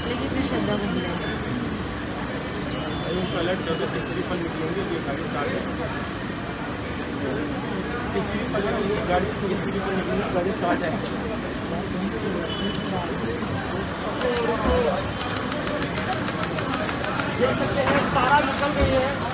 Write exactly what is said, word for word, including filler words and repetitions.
निकलेगी फिर श्रद्धा को बुलाएंगे। गाड़ी स्टार्ट है। देख सकते हैं तारा निकल गई है।